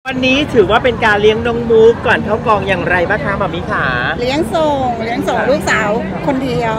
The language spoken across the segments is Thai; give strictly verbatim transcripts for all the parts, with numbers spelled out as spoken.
วันนี้ถือว่าเป็นการเลี้ยงน้องมุกก่อนเข้ากองอย่างไรบ้างคะหมอมิขาเลี้ยงส่งเลี้ยงส่งลูกสาวคนเดียว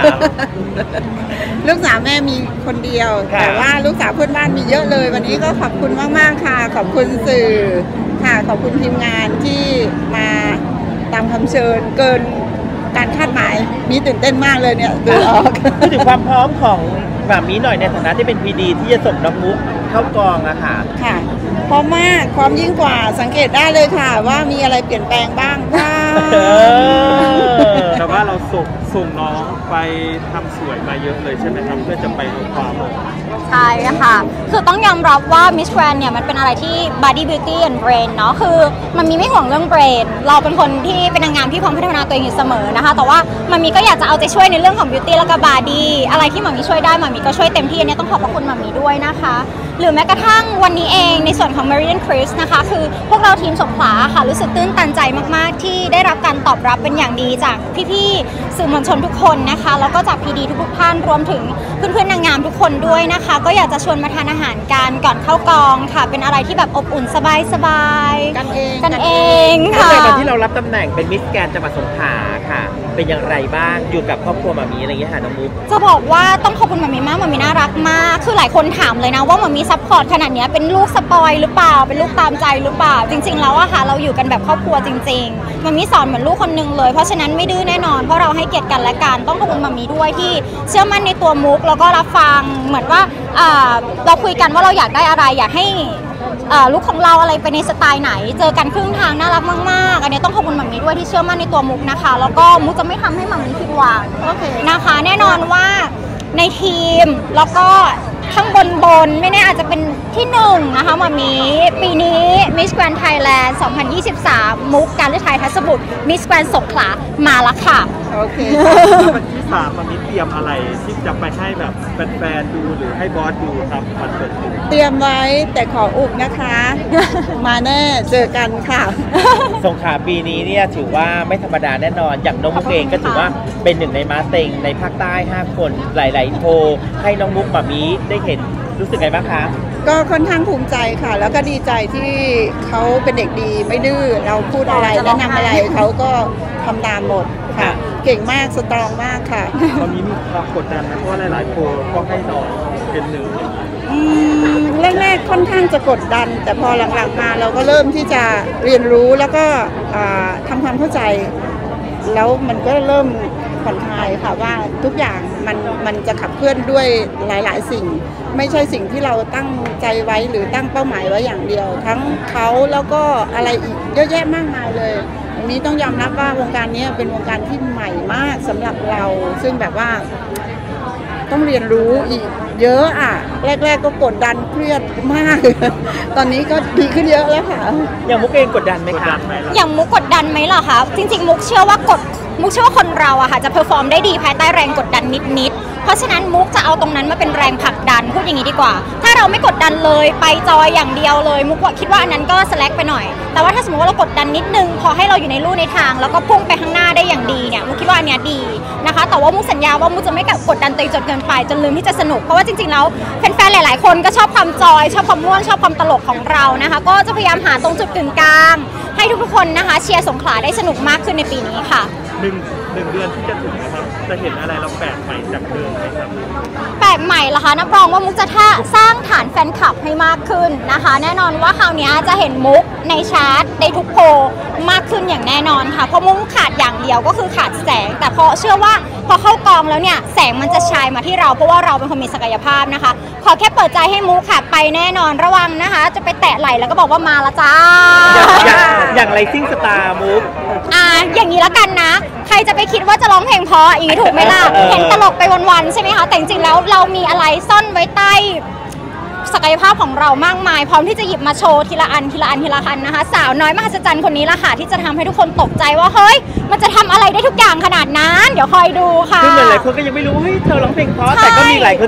ลูกสาวแม่มีคนเดียวแต่ว่าลูกสาวเพื่อนบ้านมีเยอะเลยวันนี้ก็ขอบคุณมากๆค่ะขอบคุณสื่อค่ะขอบคุณทีมงานที่มาตามคำเชิญเกินการคาดหมายมีตื่นเต้นมากเลยเนี่ยดูออกพูดถึงความพร้อมของหมามีหน่อยในฐานะที่เป็นพีดีที่จะส่งน้องมุกเข้ากองอะค่ะค่ะพร้อมมากพร้อมยิ่งกว่าสังเกตได้เลยค่ะว่ามีอะไรเปลี่ยนแปลงบ้างบ้างแต่ว่าเราส่งส่งน้องไปทำสวยมาเยอะเลยใช่ไหมครับเพื่อจะไปลดความใช่ค่ะคือต้องยอมรับว่า Miss Grand เนี่ยมันเป็นอะไรที่ body beauty and brain เนาะคือมันมีไม่ห่วงเรื่อง brain เราเป็นคนที่เป็นนางงามที่พร้อมพัฒนาตัวเองอยู่เสมอนะคะแต่ว่ามันมีก็อยากจะเอาใจช่วยในเรื่องของ beauty แล้วก็ body อะไรที่หมามีช่วยได้หมามีก็ช่วยเต็มที่อันนี้ต้องขอบพระคุณหมามีด้วยนะคะหรือแม้กระทั่งวันนี้เองในส่วนของ Meridian Chris นะคะคือพวกเราทีมสงขลาค่ะรู้สึกตื้นตันใจมากๆที่ได้รับการตอบรับเป็นอย่างดีจากพี่ๆสื่อมวลชนทุกคนนะคะแล้วก็จากพีดีทุกๆท่านรวมถึงเพื่อนๆนางงามทุกคนด้วยนะคะก็อยากจะชวนมาทานอาหารกันก่อนเข้ากองค่ะเป็นอะไรที่แบบอบอุ่นสบายๆกันเองกันเองค่ะตอนที่เรารับตำแหน่งเป็นมิสแกรนด์จังหวัดสงขลาค่ะเป็นอย่างไรบ้างอยู่กับครอบครัวหมามีอะไรอย่างเงี้ยค่ะน้องมุกจะบอกว่าต้องขอบคุณหมามีมากหมามีน่ารักมากคือหลายคนถามเลยนะว่าหมามีซัพพอร์ตขนาดนี้เป็นลูกสปอยหรือเปล่าเป็นลูกตามใจหรือเปล่าจริงๆแล้วอะค่ะเราอยู่กันแบบครอบครัวจริงๆหมามีสอนเหมือนลูกคนนึงเลยเพราะฉะนั้นไม่ดื้อแน่นอนเพราะเราให้เกียรติกันและกันต้องขอบคุณหมามีด้วยที่เชื่อมั่นในตัวมุกแล้วก็รับฟังเหมือนว่าเราคุยกันว่าเราอยากได้อะไรอยากให้ลูกของเราอะไรไปในสไตล์ไหนเจอกันครึ่งทางน่ารักมากๆอันนี้ต้องขอบคุณหมามีด้วยที่เชื่อมั่นในตัวมุกนะคะแล้วก็มุกจะไม่ทำให้หมามีผิดหวังนะคะแน่นอนว่าในทีมแล้วก็ข้างบนบนไม่แน่อาจจะเป็นที่หนึ่งนะคะหมามีปีนี้ Miss Grand Thailand สองพันยี่สิบสามมุกการฤทัยทัศบุตร Miss Grand สงขลามาแล้วค่ะโอเควันที่สามมันมีเตรียมอะไรที่จะไปให้แบบแฟนๆดูหรือให้บอสดูครับมันเกิดขึ้นเตรียมไว้แต่ขออุบนะคะมาแน่เจอกันค่ะสงขลาปีนี้เนี่ยถือว่าไม่ธรรมดาแน่นอนอย่างน้องมุกเองก็ถือว่าเป็นหนึ่งในม้าเต็งในภาคใต้ห้าคนหลายๆโพให้น้องมุกหมามีได้เห็นรู้สึกไงบ้างคะก็ค่อนข้างภูมิใจค่ะแล้วก็ดีใจที่เขาเป็นเด็กดีไม่ดื้อเราพูดอะไรแนะนำอะไรเขาก็ทำตามหมดค่ะเก่งมากสตรองมากค่ะตอนนี้มีความกดดันนะเพราะหลายๆโพก็ให้น้องเป็นหนึ่งแรกๆค่อนข้างจะกดดันแต่พอหลังๆมาเราก็เริ่มที่จะเรียนรู้แล้วก็ทำความเข้าใจแล้วมันก็เริ่มผ่อนคลายค่ะว่าทุกอย่างมันมันจะขับเคลื่อนด้วยหลายๆสิ่งไม่ใช่สิ่งที่เราตั้งใจไว้หรือตั้งเป้าหมายไว้อย่างเดียวทั้งเขาแล้วก็อะไรอีกเยอะแยะมากมายเลยวันนี้ต้องยอมรับว่าวงการนี้เป็นวงการที่ใหม่มากสำหรับเราซึ่งแบบว่าต้องเรียนรู้อีกเยอะอ่ะแรกๆก็กดดันเครียดมากตอนนี้ก็ดีขึ้นเยอะแล้วค่ะอย่างมุกเองกดดันไหมคะอย่างมุกกดดันไหมล่ะคะจริงๆมุกเชื่อว่ากดมุกเชื่อว่าคนเราอะค่ะจะเพอร์ฟอร์มได้ดีภายใต้แรงกดดันนิดๆเพราะฉะนั้นมุกจะเอาตรงนั้นมาเป็นแรงผลักดันพูดอย่างนี้ดีกว่าถ้าเราไม่กดดันเลยไปจอยอย่างเดียวเลยมุกคิดว่าอันนั้นก็สแลกไปหน่อยแต่ว่าถ้าสมมติว่าเรากดดันนิดนึงพอให้เราอยู่ในลู่ในทางแล้วก็พุ่งไปข้างหน้าได้อย่างดีเนี่ยมุกคิดว่าอันนี้ดีนะคะแต่ว่ามุกสัญญาว่ามุกจะไม่กดดันตัวเองจนเกินไปจนลืมที่จะสนุกเพราะว่าจริงๆแล้วแฟนๆหลายๆคนก็ชอบความจอยชอบความม่วนชอบความตลกของเรานะคะก็จะพยายามหาตรงจุดกึ่งกลางให้ทุกๆคนนะคะเชียร์สงขลาได้สนุกมากขึ้นในปีนี้ค่ะหนึ่งหนึ่งเดือนที่จะถึงนะครับจะเห็นอะไรเราแปลกใหม่จากเดิมไหมครับแปลกใหม่เหรอคะนับรองว่ามุกจะท่าสร้างฐานแฟนคลับให้มากขึ้นนะคะแน่นอนว่าคราวนี้จะเห็นมุกในชาร์ตในทุกโพลมากขึ้นอย่างแน่นอนค่ะเพราะมุกขาดอย่างเดียวก็คือขาดแสงแต่พอเชื่อว่าพอเข้ากองแล้วเนี่ยแสงมันจะฉายมาที่เราเพราะว่าเราเป็นคนมีศักยภาพนะคะขอแค่เปิดใจให้มุกค่ะไปแน่นอนระวังนะคะจะไปแตะไหลแล้วก็บอกว่ามาละจ้าอย่างไรซิ่งสตาร์มุกอ่าอย่างนี้ละกันนะใครจะไปคิดว่าจะร้องเพลงเพราะอย่างนี้ถูกไหมล่ะเห็นตลกไปวันๆใช่ไหมคะแต่จริงๆแล้วเรามีอะไรซ่อนไว้ใต้ศักยภาพของเรามากมายพร้อมที่จะหยิบมาโชว์ทีละอันทีละอันทีละอันนะคะสาวน้อยมหัศจรรย์คนนี้ละค่ะที่จะทำให้ทุกคนตกใจว่าเฮ้ยมันจะทำอะไรได้ทุกอย่างขนาดนั้นเดี๋ยวคอยดูค่ะคือเหมือนหลายคนก็ยังไม่รู้เฮ้ยเธอร้องเพลงเพราะแต่ก็มีหลายคนที่แบบ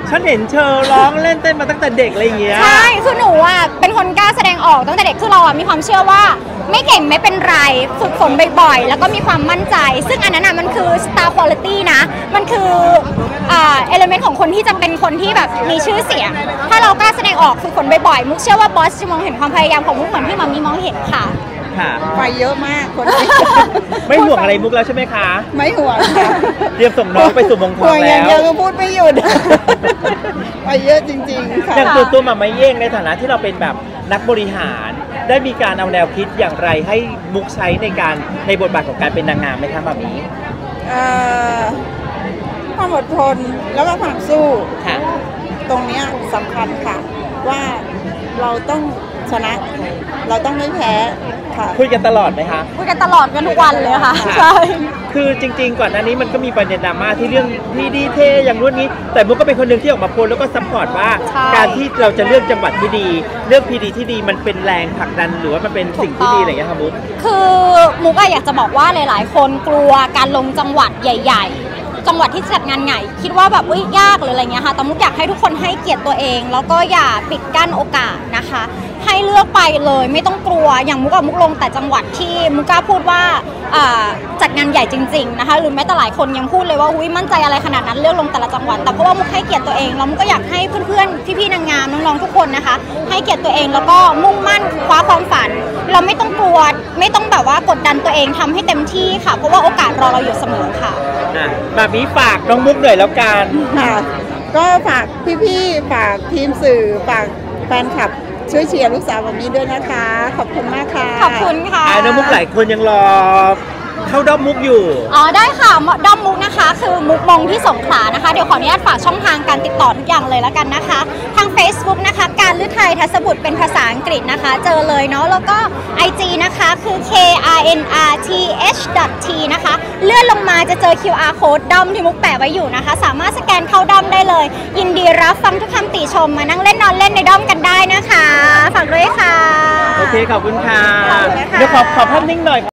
ฉันเห็นเธอร้องเล่นเต้นมาตั้งแต่เด็กอะไรอย่างเงี้ยใช่คือหนูอ่ะเป็นคนกล้าแสดงออกตั้งแต่เด็กคือเราอ่ะมีความเชื่อว่าไม่เก่งไม่เป็นไรฝึกฝนบ่อยๆแล้วก็มีความมั่นใจซึ่งอันนั้นอ่ะมันคือ star quality นะมันคืออ่า element ของคนที่จะเป็นคนที่แบบมีชื่อเสียงถ้าเรากล้าแสดงออกฝึกฝนบ่อยๆมุกเชื่อว่าบอสจะมองเห็นความพยายามของมุกเหมือนที่มัมมี่มองเห็นค่ะค่ะไปเยอะมากคนนี้ไม่ห่วงอะไรมุกแล้วใช่ไหมคะไม่ห่วงค่ะเตรียมส่งน้องไปสู่มงทห่อวงงอแล้ย่างวเดียวคือพูดไม่หยุด ไปเยอะจริงๆค่ะอย่างตัวตัวหมาไม่เย่งในฐานะที่เราเป็นแบบนักบริหาร ได้มีการเอาแนวคิดอย่างไรให้มุกใช้ในการในบทบาทของการเป็นนางงามไหมคะแบบนี้เอ่อความอดทนแล้วก็ความสู้ค่ะตรงเนี้ยสำคัญค่ะ ว่าเราต้องชนะ เราต้องไม่แพ้ค่ะคุยกันตลอดไหมคะคุยกันตลอดกันทุกวันเลยค่ะค่ะใช่คือจริงๆ ก่อนหน้านี้มันก็มีประเด็นดราม่าที่เรื่องพีดีเทอย่างนู้นนี้ แต่มุกก็เป็นคนหนึ่งที่ออกมาโพสต์แล้วก็ซัพพอร์ตว่าใช่การที่เราจะเลือกจังหวัดที่ดี เลือกพีดีที่ดีมันเป็นแรงผลักดันหรือว่ามันเป็นสิ่งที่ดีอะไรอย่างเงี้ยครับมุกคือมุกอะอยากจะบอกว่าหลายๆ คนกลัวการลงจังหวัดใหญ่ ๆ จังหวัดที่จัดงานใหญ่คิดว่าแบบอุ้ยยากหรืออะไรเงี้ยค่ะแต่มุกอยากให้ทุกคนให้เกียรติตัวเอง แล้วก็อย่าปิดกั้นโอกาสนะคะ ให้เลือกไปเลยไม่ต้องกลัวอย่างมุกอะมุกลงแต่จังหวัดที่มุกกล้าพูดว่าอ่าจัดงานใหญ่จริงๆนะคะหรือแม้แต่หลายคนยังพูดเลยว่าอุ้ยมั่นใจอะไรขนาดนั้นเลือกลงแต่ละจังหวัดแต่เพราะว่ามุกให้เกียรติตัวเองแล้วมุกก็อยากให้เพื่อนๆพี่ๆนางงามน้องๆทุกคนนะคะให้เกียรติตัวเองแล้วก็มุ่งมั่นคว้าความฝัน เราไม่ต้องกลัวไม่ต้องแบบว่ากดดันตัวเองทำให้เต็มที่ค่ะเพราะว่าโอกาสรอเราอยู่เสมอค่ะอ่ะแบบนี้ฝากน้องมุกหน่อยแล้วกันค่ะ ก็ฝากพี่ๆ ฝากทีมสื่อ ฝากแฟนคลับช่วยเชียร์ลูกสาวแบบนี้ด้วยนะคะ ขอบคุณมากค่ะขอบคุณค่ะอ่าน้องมุกหลายคนยังรอเข้าด้อมมุกอยู่อ๋อได้ค่ะด้อมมุกนะคะคือมุกมงที่สงขลานะคะเดี๋ยวขออนุญาตฝากช่องทางการติดต่อทุกอย่างเลยแล้วกันนะคะทาง Facebook นะคะการฤทัยทัศบุตรเป็นภาษาอังกฤษนะคะเจอเลยเนาะแล้วก็ ไอ จี นะคะคือ เค อาร์ เอ็น อาร์ ที เอช ที นะคะเลื่อนลงมาจะเจอ คิว อาร์ Code ด้อมที่มุกแปะไว้อยู่นะคะสามารถสแกนเข้าด้อมได้เลยยินดีรับฟังทุกคำติชมมานั่งเล่นนอนเล่นในด้อมกันได้นะคะฝากด้วยค่ะโอเค ขอบคุณค่ะขอบคุณนะคะเดี๋ยวขอขอภาพนิ่งหน่อย